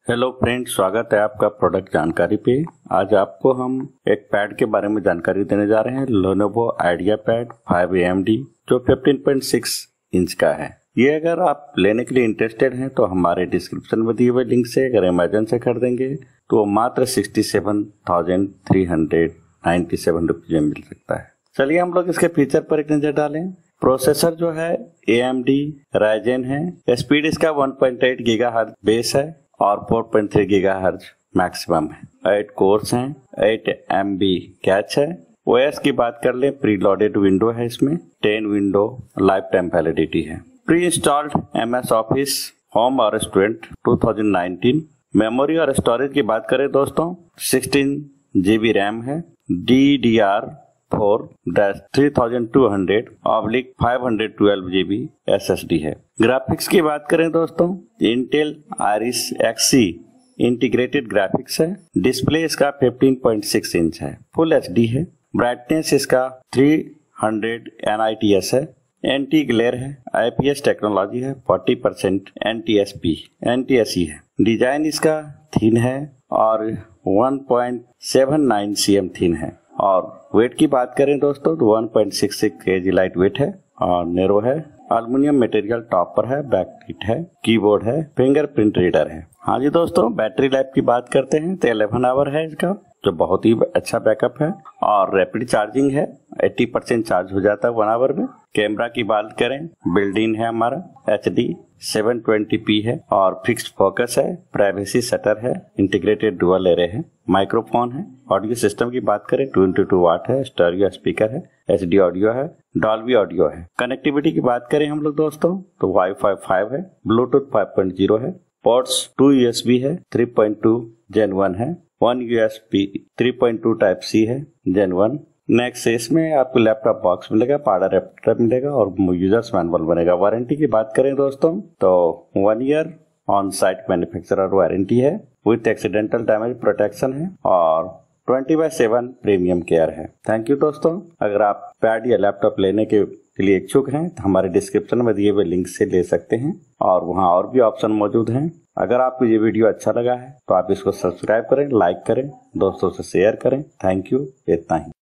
Hello friend, स्वागत है आपका प्रोडक्ट जानकारी पे। आज आपको हम एक पैड के बारे में जानकारी देने जा रहे हैं। Lenovo IdeaPad 5 AMD जो 15.6 इंच का है। ये अगर आप लेने के लिए इंटरेस्टेड हैं तो हमारे डिस्क्रिप्शन में दिए हुए लिंक से अगर अमेजन से खरीदेंगे तो मात्र 67,397 रुपये में मिल सकता है। चलिए हम लोग इसके फीचर पर एक नजर डालें। प्रोसेसर जो है AMD Ryzen है। स्पीड इसका 1.8 GHz बेस है और 4.3 GHz मैक्सिमम है। 8 कोर्स हैं, 8 MB कैच है। OS की बात कर ले, प्री लोडेड विंडो है इसमें, 10 विंडो लाइफ टाइम वैलिडिटी है। Pre installed MS office home और स्टूडेंट 2019। मेमोरी और स्टोरेज की बात करें दोस्तों, 16 GB रैम है। DDR4-3200/512 GB SSD है। ग्राफिक्स की बात करें दोस्तों, Intel Iris Xe integrated graphics है। डिस्प्ले इसका 15.6 इंच है। फुल HD है। ब्राइटनेस इसका 300 nits है। एंटी ग्लेयर है। IPS टेक्नोलॉजी है। 40% NTSE है। डिजाइन इसका थिन है और 1.79 cm थिन है। और वेट की बात करें दोस्तों तो 1.66 kg लाइट वेट है और नेरो है। एल्युमिनियम मटेरियल टॉप पर है। बैक किट है। कीबोर्ड है। फिंगरप्रिंट रीडर है। हाँ जी दोस्तों, बैटरी लाइफ की बात करते हैं तो 11 आवर है इसका, जो बहुत ही अच्छा बैकअप है और रैपिड चार्जिंग है। 80% चार्ज हो जाता है 1 आवर में। कैमरा की बात करें, बिल्ड इन है हमारा, HD 720p है और फिक्स्ड फोकस है। प्राइवेसी शटर है। इंटीग्रेटेड डुअल एरे है। माइक्रोफोन है। ऑडियो सिस्टम की बात करें 2x2 वाट है। स्टीरियो स्पीकर है। HD ऑडियो है। डॉल्बी ऑडियो है। कनेक्टिविटी की बात करें हम लोग दोस्तों तो वाईफाई 5 है। ब्लूटूथ 5.0 है। पोर्ट्स 2 USB है। 3.2 Gen 1 है। 1 USB 3.2 टाइप C है Gen 1। नेक्स्ट इसमें आपको लैपटॉप बॉक्स मिलेगा, पावर एडेप्टर मिलेगा और यूजर्स मैनुअल बनेगा। वारंटी की बात करें दोस्तों तो 1 year on site manufacturer warranty है विथ एक्सीडेंटल डैमेज प्रोटेक्शन है और 24/7 प्रीमियम केयर है। थैंक यू दोस्तों। अगर आप पैड या लैपटॉप लेने के लिए इच्छुक हैं तो हमारे डिस्क्रिप्शन में दिए हुए लिंक से ले सकते हैं और वहां और भी ऑप्शन मौजूद हैं। अगर आपको ये वीडियो अच्छा लगा है तो आप इसको सब्सक्राइब करें, लाइक करें, दोस्तों से शेयर करें। Thank you. इतना ही।